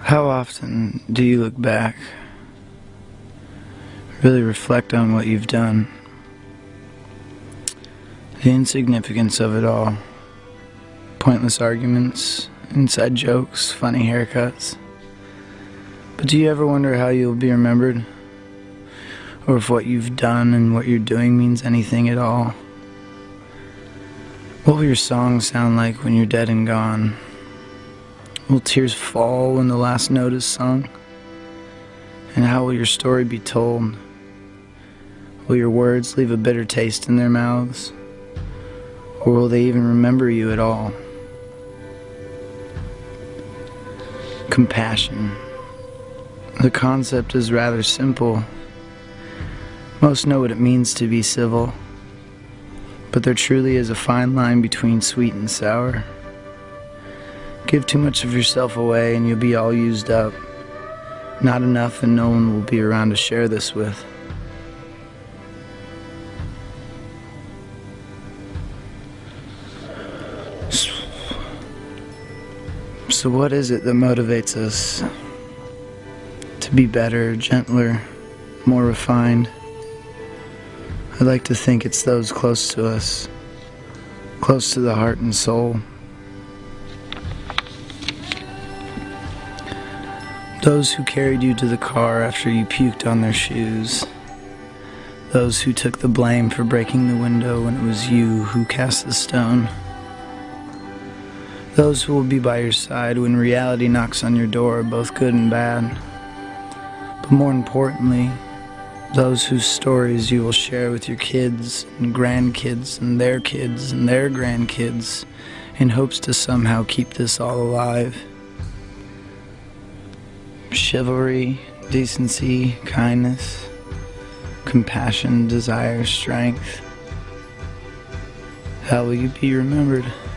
How often do you look back, really reflect on what you've done, the insignificance of it all, pointless arguments, inside jokes, funny haircuts? But do you ever wonder how you'll be remembered? Or if what you've done and what you're doing means anything at all? What will your songs sound like when you're dead and gone? Will tears fall when the last note is sung? And how will your story be told? Will your words leave a bitter taste in their mouths? Or will they even remember you at all? Compassion. The concept is rather simple. Most know what it means to be civil, but there truly is a fine line between sweet and sour. Give too much of yourself away and you'll be all used up. Not enough and no one will be around to share this with. So what is it that motivates us to be better, gentler, more refined? I'd like to think it's those close to us, close to the heart and soul. Those who carried you to the car after you puked on their shoes. Those who took the blame for breaking the window when it was you who cast the stone. Those who will be by your side when reality knocks on your door, both good and bad. But more importantly, those whose stories you will share with your kids and grandkids and their grandkids in hopes to somehow keep this all alive. Chivalry, decency, kindness, compassion, desire, strength. How will you be remembered?